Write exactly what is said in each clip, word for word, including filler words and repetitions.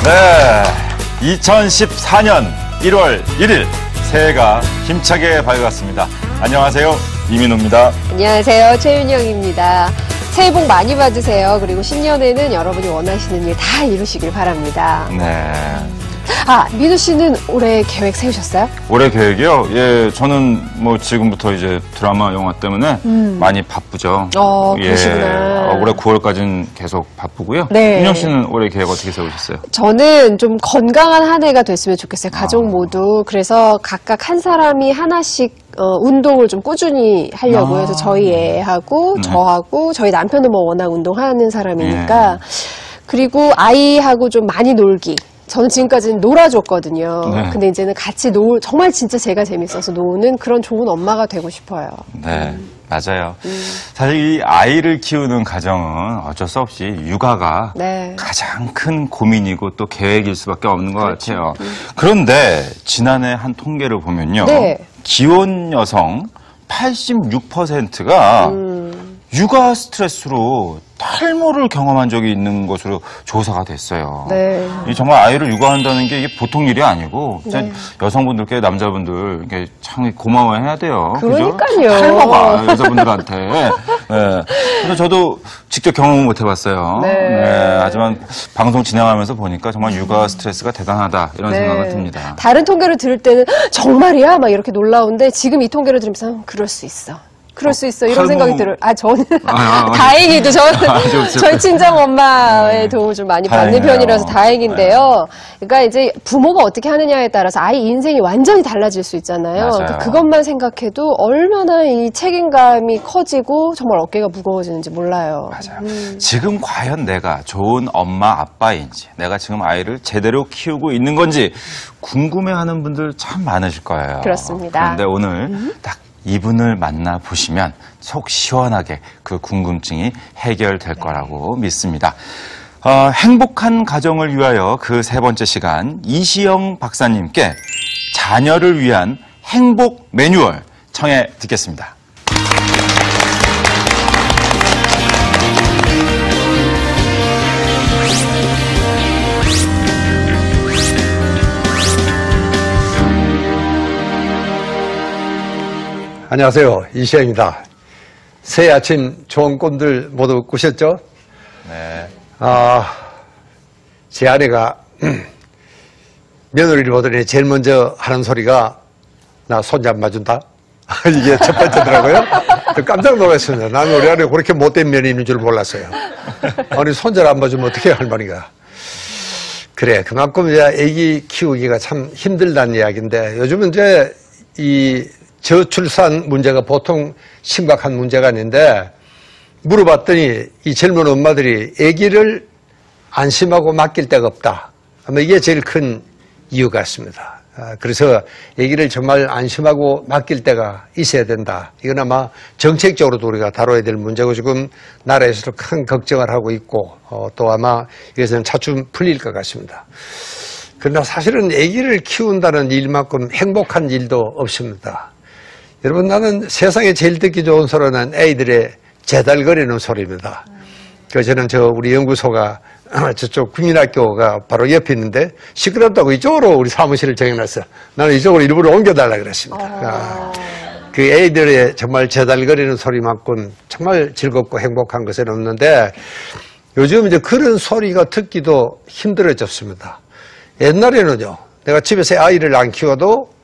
네, 이천십사 년 일월 일일 새해가 힘차게 밝았습니다. 안녕하세요, 이민호입니다. 안녕하세요, 최윤영입니다. 새해 복 많이 받으세요. 그리고 신년에는 여러분이 원하시는 일 다 이루시길 바랍니다. 네. 아, 민호 씨는 올해 계획 세우셨어요? 올해 계획이요? 예, 저는 뭐 지금부터 이제 드라마, 영화 때문에 음. 많이 바쁘죠. 어, 예, 그러시구나. 어, 올해 구월까지는 계속 바쁘고요. 네. 윤영 씨는 올해 계획 어떻게 세우셨어요? 저는 좀 건강한 한 해가 됐으면 좋겠어요. 가족 아. 모두. 그래서 각각 한 사람이 하나씩 어, 운동을 좀 꾸준히 하려고요. 아. 그래서 저희 애하고 네. 저하고 저희 남편은 뭐 워낙 운동하는 사람이니까. 네. 그리고 아이하고 좀 많이 놀기. 저는 지금까지는 놀아줬거든요. 네. 근데 이제는 같이 놀, 정말 진짜 제가 재밌어서 노는 그런 좋은 엄마가 되고 싶어요. 네, 음. 맞아요. 음. 사실 이 아이를 키우는 가정은 어쩔 수 없이 육아가 네. 가장 큰 고민이고 또 계획일 수밖에 없는 것 그렇죠. 같아요. 음. 그런데 지난해 한 통계를 보면요. 네. 기혼 여성 팔십육 퍼센트가 음. 육아 스트레스로 탈모를 경험한 적이 있는 것으로 조사가 됐어요. 네. 이 정말 아이를 육아한다는 게 이게 보통 일이 아니고 네. 여성분들께 남자분들 이게 참 고마워해야 돼요. 그러니까요. 그죠? 탈모가 여자분들한테. 네. 그래서 저도 직접 경험을 못 해봤어요. 네. 네. 하지만 방송 진행하면서 보니까 정말 육아 스트레스가 대단하다 이런 네. 생각이 듭니다. 다른 통계를 들을 때는 정말이야? 막 이렇게 놀라운데 지금 이 통계를 들으면서 음, 그럴 수 있어. 그럴 수 있어. 이런 탈모... 생각이 들어요. 아, 저는 아, 아, 다행히도 저는 아, 저희 친정 엄마의 네. 도움을 좀 많이 받는 다행이네요. 편이라서 다행인데요. 그러니까 이제 부모가 어떻게 하느냐에 따라서 아이 인생이 완전히 달라질 수 있잖아요. 그러니까 그것만 생각해도 얼마나 이 책임감이 커지고 정말 어깨가 무거워지는지 몰라요. 맞아요. 음. 지금 과연 내가 좋은 엄마, 아빠인지, 내가 지금 아이를 제대로 키우고 있는 건지 궁금해하는 분들 참 많으실 거예요. 그렇습니다. 그런데 오늘 음. 딱 이분을 만나보시면 속 시원하게 그 궁금증이 해결될 거라고 믿습니다. 어, 행복한 가정을 위하여 그 세 번째 시간 이시영 박사님께 자녀를 위한 행복 매뉴얼 청해 듣겠습니다. 안녕하세요. 이시영입니다. 새해 아침 좋은 꿈들 모두 꾸셨죠? 네. 아, 제 아내가 며느리를 보더니 제일 먼저 하는 소리가 나 손자 안 봐준다? 이게 첫 번째더라고요. 깜짝 놀랐습니다. 나는 우리 아내가 그렇게 못된 면이 있는 줄 몰랐어요. 아니, 손자를 안 봐주면 어떻게 할 말인가. 그래, 그만큼 이제 아기 키우기가 참 힘들다는 이야기인데 요즘은 이제 이 저출산 문제가 보통 심각한 문제가 아닌데 물어봤더니 이 젊은 엄마들이 아기를 안심하고 맡길 데가 없다. 아마 이게 제일 큰 이유 같습니다. 그래서 아기를 정말 안심하고 맡길 데가 있어야 된다. 이건 아마 정책적으로도 우리가 다뤄야 될 문제고 지금 나라에서도 큰 걱정을 하고 있고 또 아마 이것은 차츰 풀릴 것 같습니다. 그러나 사실은 아기를 키운다는 일만큼 행복한 일도 없습니다. 여러분, 나는 세상에 제일 듣기 좋은 소리는 애들의 제달거리는 소리입니다. 그래서 저는 저 우리 연구소가 저쪽 국민학교가 바로 옆에 있는데 시끄럽다고 이쪽으로 우리 사무실을 정해놨어요. 나는 이쪽으로 일부러 옮겨달라 그랬습니다. 아. 그 애들의 정말 제달거리는 소리만큼 정말 즐겁고 행복한 것은 없는데 요즘 이제 그런 소리가 듣기도 힘들어졌습니다. 옛날에는요, 내가 집에서 아이를 안 키워도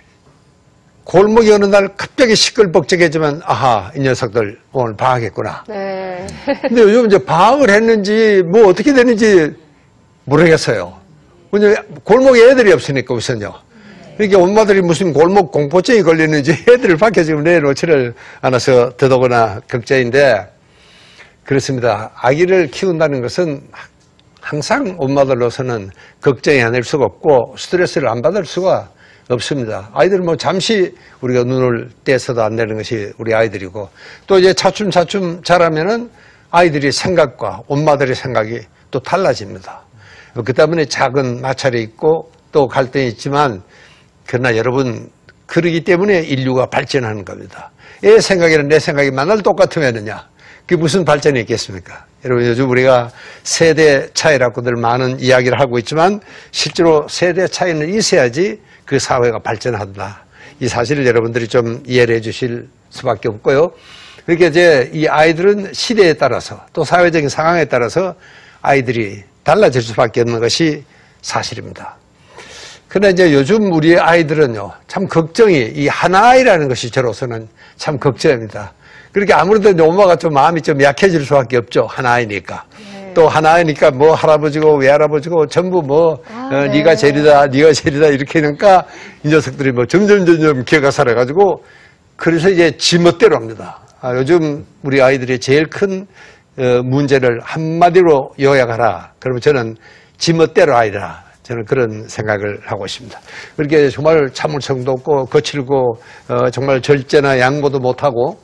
골목이 어느 날 갑자기 시끌벅적해지면 아하, 이 녀석들 오늘 방학했구나. 네. 근데 요즘 이제 방학을 했는지 뭐 어떻게 되는지 모르겠어요. 왜냐면 골목에 애들이 없으니까 우선요. 그러니까 엄마들이 무슨 골목 공포증이 걸리는지 애들을 밖에 지금 내놓지를 않아서 더더구나 걱정인데 그렇습니다. 아기를 키운다는 것은 항상 엄마들로서는 걱정이 아닐 수가 없고 스트레스를 안 받을 수가 없습니다. 아이들은 뭐 잠시 우리가 눈을 떼서도 안 되는 것이 우리 아이들이고 또 이제 차츰차츰 자라면은 아이들이 생각과 엄마들의 생각이 또 달라집니다. 그 때문에 작은 마찰이 있고 또 갈등이 있지만 그러나 여러분 그러기 때문에 인류가 발전하는 겁니다. 애 생각이랑 내 생각이 만날 똑같으면은요. 그게 무슨 발전이 있겠습니까? 여러분 요즘 우리가 세대 차이라고들 많은 이야기를 하고 있지만 실제로 세대 차이는 있어야지 그 사회가 발전한다. 이 사실을 여러분들이 좀 이해를 해 주실 수밖에 없고요. 그렇게 이제 이 아이들은 시대에 따라서 또 사회적인 상황에 따라서 아이들이 달라질 수밖에 없는 것이 사실입니다. 그러나 이제 요즘 우리 아이들은요, 참 걱정이, 이 하나아이라는 것이 저로서는 참 걱정입니다. 그렇게 아무래도 이제 엄마가 좀 마음이 좀 약해질 수밖에 없죠. 하나아이니까. 네. 또 하나아이니까 뭐 할아버지고 외할아버지고 전부 뭐, 아, 어, 네. 네가 제일이다, 네가 제일이다 이렇게 하니까 이 녀석들이 뭐 점점 점점 기회가 살아가지고 그래서 이제 지멋대로 합니다. 아, 요즘 우리 아이들의 제일 큰 어, 문제를 한마디로 요약하라. 그러면 저는 지멋대로 아이라. 저는 그런 생각을 하고 있습니다. 그렇게 정말 참을성도 없고 거칠고 어, 정말 절제나 양보도 못하고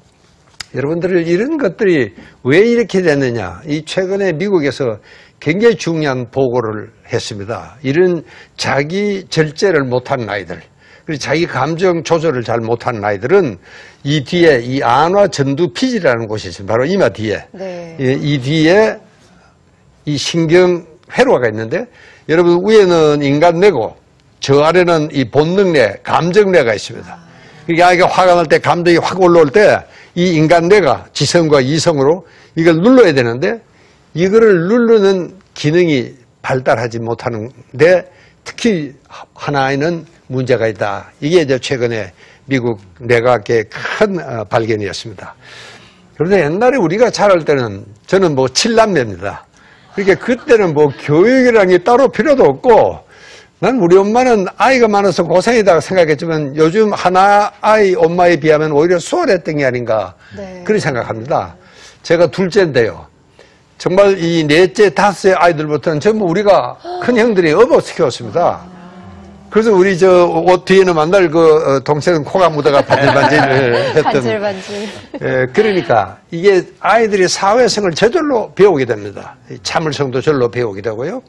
여러분들 이런 것들이 왜 이렇게 됐느냐. 이 최근에 미국에서 굉장히 중요한 보고를 했습니다. 이런 자기 절제를 못하는 아이들 그리고 자기 감정 조절을 잘 못하는 아이들은 이 뒤에 이 안화전두피질이라는 곳이 있습니다. 바로 이마 뒤에 네. 이, 이 뒤에 이 신경 회로가 있는데 여러분 위에는 인간뇌고 저 아래는 이 본능뇌, 감정뇌가 있습니다. 그러니까 아이가 화가 날 때 감정이 확 올라올 때 이 인간뇌가 지성과 이성으로 이걸 눌러야 되는데 이거를 누르는 기능이 발달하지 못하는데 특히 하나에는 문제가 있다. 이게 이제 최근에 미국 내과학계의 큰 발견이었습니다. 그런데 옛날에 우리가 자랄 때는 저는 뭐 칠남매입니다. 그러니까 그때는 뭐 교육이라는 게 따로 필요도 없고 난 우리 엄마는 아이가 많아서 고생이다 생각했지만 요즘 하나 아이 엄마에 비하면 오히려 수월했던 게 아닌가 네. 그렇게 생각합니다. 제가 둘째인데요. 정말 이 넷째, 다섯째 아이들부터는 전부 우리가 큰 형들이 업어서 키웠습니다. 그래서 우리 저 옷 뒤에는 만날 그 동생은 코가 묻어가 반질반질 했던. 반질반질. 예, 그러니까 이게 아이들이 사회성을 저절로 배우게 됩니다. 참을성도 저절로 배우게 되고요.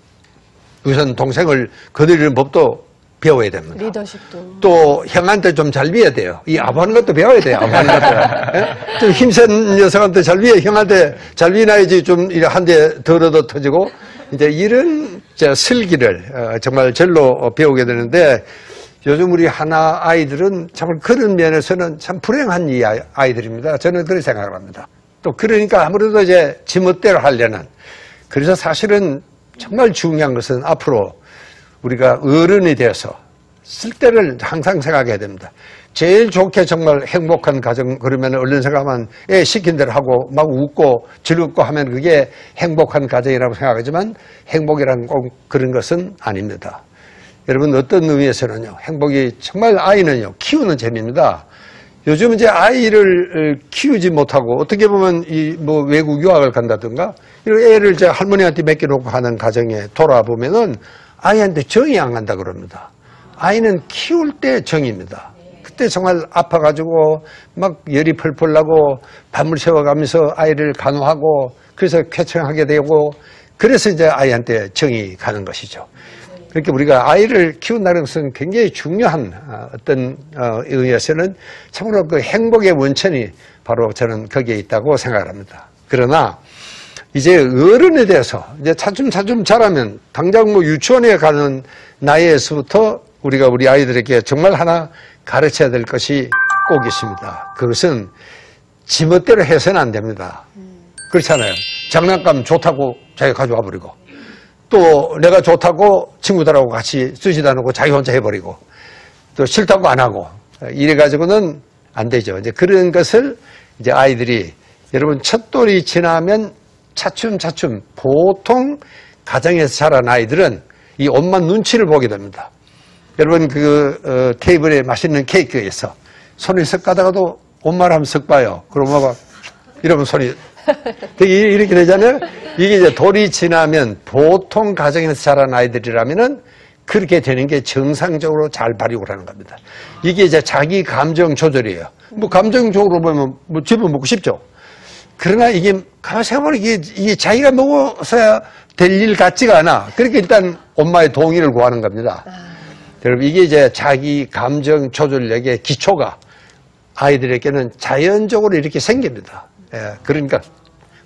우선 동생을 거느리는 법도 배워야 됩니다. 리더십도. 또 형한테 좀 잘 비워야 돼요. 이 아부하는 것도 배워야 돼요. 아부하는 것도. 예? 좀 힘센 녀석한테 잘 비워, 형한테 잘 비워야지 좀 한 대 덜 얻어 터지고 이제 이런 슬기를 정말 절로 배우게 되는데 요즘 우리 하나 아이들은 정말 그런 면에서는 참 불행한 이 아이들입니다. 저는 그렇게 생각을 합니다. 또 그러니까 아무래도 이제 지멋대로 하려는 그래서 사실은 정말 중요한 것은 앞으로 우리가 어른이 되어서 쓸 때를 항상 생각해야 됩니다. 제일 좋게 정말 행복한 가정 그러면 얼른 생각하면 애 시킨 대로 하고 막 웃고 즐겁고 하면 그게 행복한 가정이라고 생각하지만 행복이란 꼭 그런 것은 아닙니다. 여러분 어떤 의미에서는요 행복이 정말 아이는요 키우는 재미입니다. 요즘 이제 아이를 키우지 못하고 어떻게 보면 이 뭐 외국 유학을 간다든가 이런 애를 이제 할머니한테 맡겨놓고 하는 가정에 돌아보면은 아이한테 정이 안 간다 그럽니다. 아이는 키울 때 정입니다. 그때 정말 아파가지고 막 열이 펄펄 나고 밤을 새워가면서 아이를 간호하고 그래서 쾌청하게 되고 그래서 이제 아이한테 정이 가는 것이죠. 그렇게 우리가 아이를 키운다는 것은 굉장히 중요한 어떤 의미에서는 참으로 그 행복의 원천이 바로 저는 거기에 있다고 생각을 합니다. 그러나 이제 어른에 대해서 이제 차츰차츰 자라면 당장 뭐 유치원에 가는 나이에서부터 우리가 우리 아이들에게 정말 하나 가르쳐야 될 것이 꼭 있습니다. 그것은 지멋대로 해서는 안 됩니다. 그렇잖아요. 장난감 좋다고 자기가 가져와 버리고 또 내가 좋다고 친구들하고 같이 쓰지도 않고 자기 혼자 해버리고 또 싫다고 안 하고 이래가지고는 안 되죠. 이제 그런 것을 이제 아이들이 여러분 첫돌이 지나면 차츰차츰 보통 가정에서 자란 아이들은 이 엄마 눈치를 보게 됩니다. 여러분 그 어, 테이블에 맛있는 케이크에서 손이 석 가다가도 엄마를 한번 석 봐요. 그럼 엄마가 이러면 손이 되게 이렇게 되잖아요. 이게 이제 돌이 지나면 보통 가정에서 자란 아이들이라면은 그렇게 되는 게 정상적으로 잘 발육을 하는 겁니다. 이게 이제 자기 감정 조절이에요. 뭐 감정적으로 보면 뭐 집어 먹고 싶죠. 그러나 이게 가만히 생각해보면 이게, 이게 자기가 먹어서야 될 일 같지가 않아. 그렇게 일단 엄마의 동의를 구하는 겁니다. 여러분 이게 이제 자기 감정 조절력의 기초가 아이들에게는 자연적으로 이렇게 생깁니다. 예, 그러니까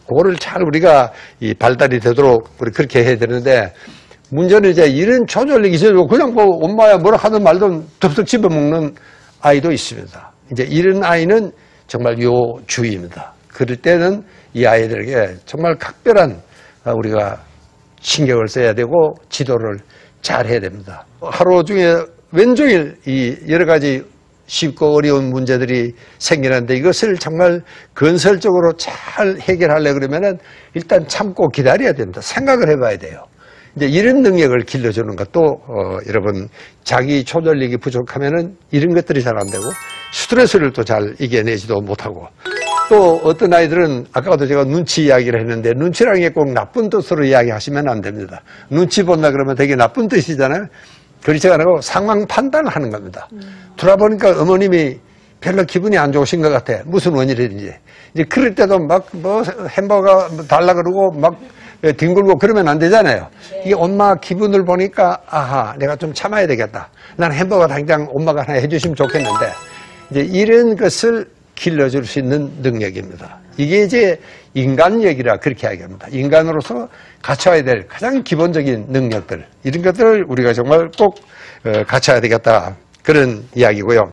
그거를 잘 우리가 이 발달이 되도록 우리 그렇게 해야 되는데, 문제는 이제 이런 조절력이 있어도 그냥 뭐 엄마야 뭐라 하든 말든 덥석 집어먹는 아이도 있습니다. 이제 이런 아이는 정말 요주의입니다. 그럴 때는 이 아이들에게 정말 각별한 우리가 신경을 써야 되고 지도를 잘 해야 됩니다. 하루 중에 왼종일 이 여러 가지 쉽고 어려운 문제들이 생기는데 이것을 정말 건설적으로 잘 해결하려 그러면은 일단 참고 기다려야 됩니다. 생각을 해봐야 돼요. 이제 이런 능력을 길러주는 것도 어, 여러분 자기 조절력이 부족하면은 이런 것들이 잘 안 되고 스트레스를 또 잘 이겨내지도 못하고 또 어떤 아이들은 아까도 제가 눈치 이야기를 했는데 눈치라는 게 꼭 나쁜 뜻으로 이야기하시면 안 됩니다. 눈치 본다 그러면 되게 나쁜 뜻이잖아요. 그렇지 않고 상황 판단을 하는 겁니다. 음. 돌아보니까 어머님이 별로 기분이 안 좋으신 것 같아. 무슨 원인이든지. 이제 그럴 때도 막 뭐 햄버거 달라 그러고 막 뒹굴고 그러면 안 되잖아요. 네. 이게 엄마 기분을 보니까 아하 내가 좀 참아야 되겠다. 난 햄버거 당장 엄마가 하나 해주시면 좋겠는데 이제 이런 것을 길러줄 수 있는 능력입니다. 이게 이제 인간력이라 그렇게 이야기합니다. 인간으로서 갖춰야 될 가장 기본적인 능력들 이런 것들을 우리가 정말 꼭 갖춰야 되겠다 그런 이야기고요.